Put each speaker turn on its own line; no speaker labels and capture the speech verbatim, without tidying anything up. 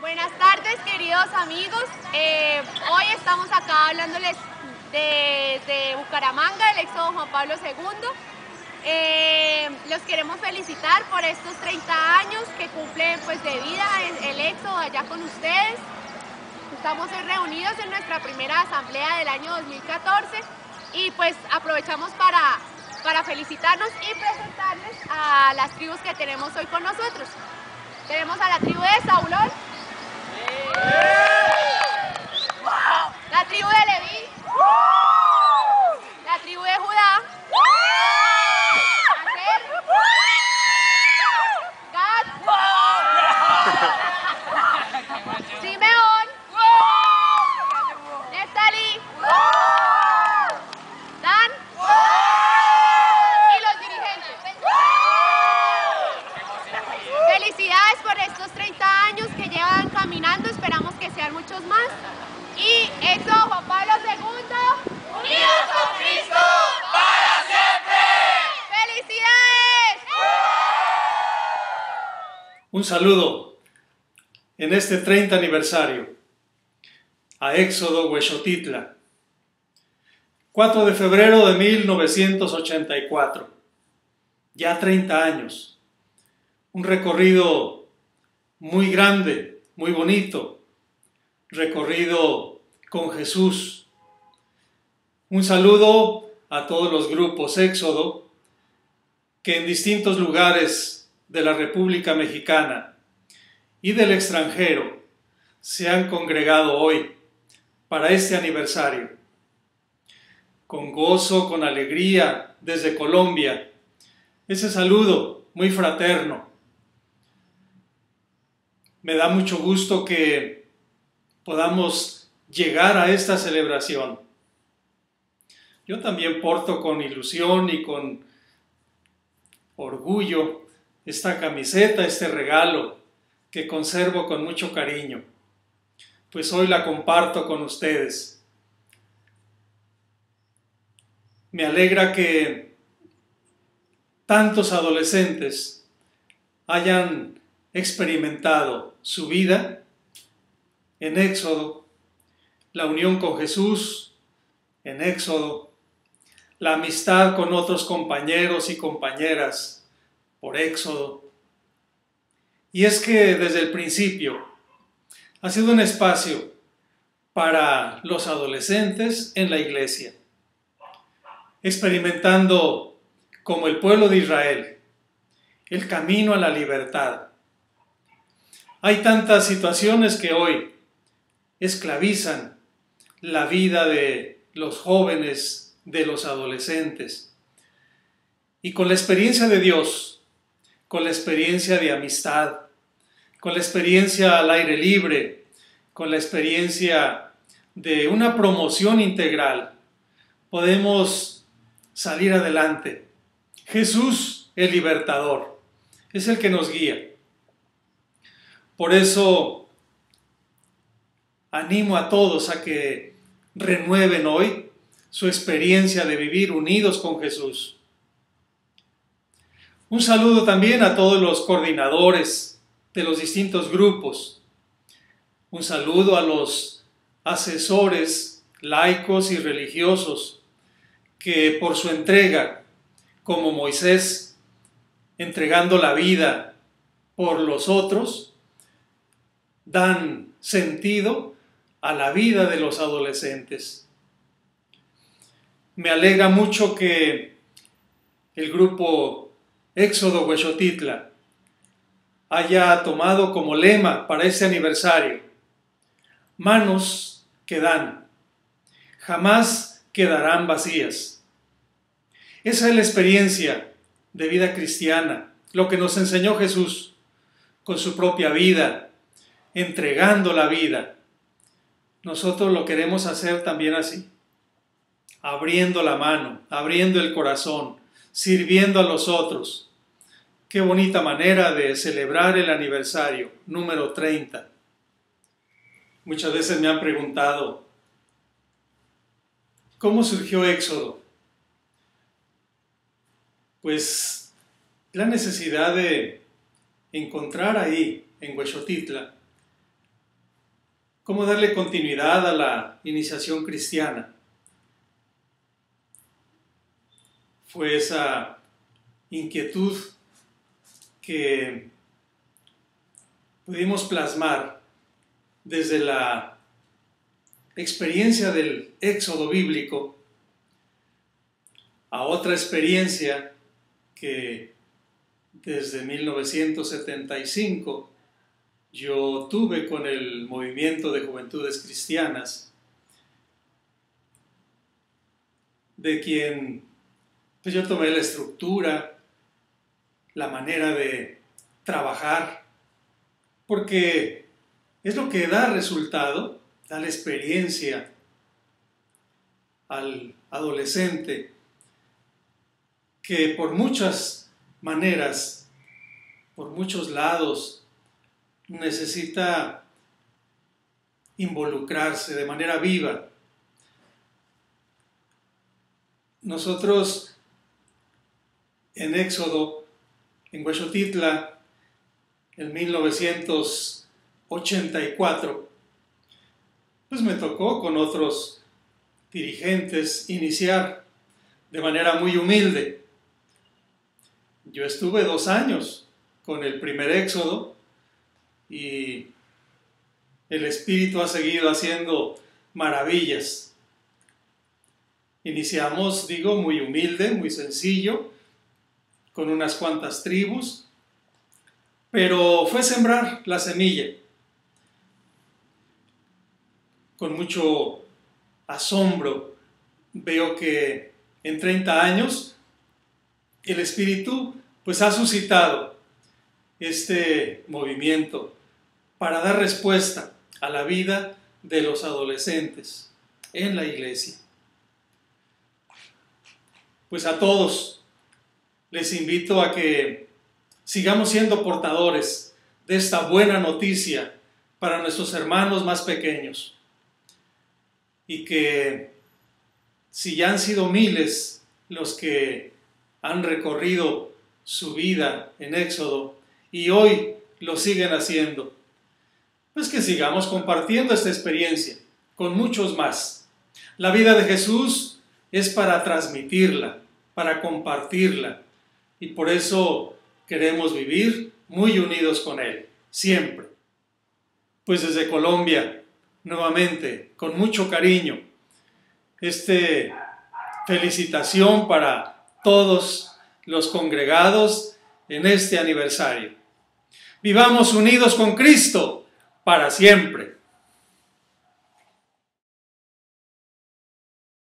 Buenas tardes, queridos amigos. Eh, hoy estamos acá hablándoles de, de Bucaramanga, del Éxodo Juan Pablo segundo. Eh, los queremos felicitar por estos treinta años que cumplen pues, de vida el, el Éxodo allá con ustedes. Estamos reunidos en nuestra primera asamblea del año dos mil catorce y pues aprovechamos para, para felicitarnos y presentarles a las tribus que tenemos hoy con nosotros. Tenemos a la tribu de Saulón, la tribu de Leví, la tribu de Judá, Aser, Gad, Simeón, Neftalí, Dan y los dirigentes. Felicidades por estos treinta años que llevan caminando, esperamos que sean muchos más. Y Éxodo Juan Pablo segundo, unidos con Cristo para siempre. ¡Felicidades!
Un saludo en este treinta aniversario a Éxodo Huexotitla, cuatro de febrero de mil novecientos ochenta y cuatro, ya treinta años, un recorrido muy grande, muy bonito, recorrido con Jesús. Un saludo a todos los grupos Éxodo que en distintos lugares de la República Mexicana y del extranjero se han congregado hoy para este aniversario. Con gozo, con alegría, desde Colombia, ese saludo muy fraterno. Me da mucho gusto que podamos llegar a esta celebración. Yo también porto con ilusión y con orgullo esta camiseta, este regalo que conservo con mucho cariño, pues hoy la comparto con ustedes. Me alegra que tantos adolescentes hayan experimentado su vida en Éxodo, la unión con Jesús en Éxodo, la amistad con otros compañeros y compañeras por Éxodo. Y es que desde el principio ha sido un espacio para los adolescentes en la iglesia, experimentando como el pueblo de Israel el camino a la libertad. Hay tantas situaciones que hoy esclavizan la vida de los jóvenes, de los adolescentes. Y con la experiencia de Dios, con la experiencia de amistad, con la experiencia al aire libre, con la experiencia de una promoción integral, podemos salir adelante. Jesús, el libertador, es el que nos guía. Por eso animo a todos a que renueven hoy su experiencia de vivir unidos con Jesús. Un saludo también a todos los coordinadores de los distintos grupos. Un saludo a los asesores laicos y religiosos que por su entrega, como Moisés, entregando la vida por los otros, dan sentido a la vida de los adolescentes. Me alegra mucho que el grupo Éxodo Huexotitla haya tomado como lema para este aniversario: manos que dan, jamás quedarán vacías. Esa es la experiencia de vida cristiana, lo que nos enseñó Jesús con su propia vida, entregando la vida. Nosotros lo queremos hacer también así, abriendo la mano, abriendo el corazón, sirviendo a los otros. Qué bonita manera de celebrar el aniversario número treinta. Muchas veces me han preguntado, ¿cómo surgió Éxodo? Pues la necesidad de encontrar ahí, en Huexotitla, cómo darle continuidad a la iniciación cristiana. Fue esa inquietud que pudimos plasmar desde la experiencia del éxodo bíblico a otra experiencia que desde mil novecientos setenta y cinco yo tuve con el movimiento de Juventudes Cristianas, de quien pues yo tomé la estructura, la manera de trabajar, porque es lo que da resultado, da la experiencia al adolescente que por muchas maneras, por muchos lados, necesita involucrarse de manera viva. Nosotros en Éxodo, en Huexotitla, en mil novecientos ochenta y cuatro, pues me tocó con otros dirigentes iniciar de manera muy humilde. Yo estuve dos años con el primer Éxodo y el Espíritu ha seguido haciendo maravillas. Iniciamos, digo, muy humilde, muy sencillo, con unas cuantas tribus, pero fue sembrar la semilla. Con mucho asombro veo que en treinta años el Espíritu pues ha suscitado este movimiento para dar respuesta a la vida de los adolescentes en la iglesia. Pues a todos les invito a que sigamos siendo portadores de esta buena noticia para nuestros hermanos más pequeños, y que si ya han sido miles los que han recorrido su vida en Éxodo y hoy lo siguen haciendo, pues que sigamos compartiendo esta experiencia con muchos más. La vida de Jesús es para transmitirla, para compartirla, y por eso queremos vivir muy unidos con Él, siempre. Pues desde Colombia, nuevamente, con mucho cariño, este felicitación para todos los congregados en este aniversario. Vivamos unidos con Cristo para siempre.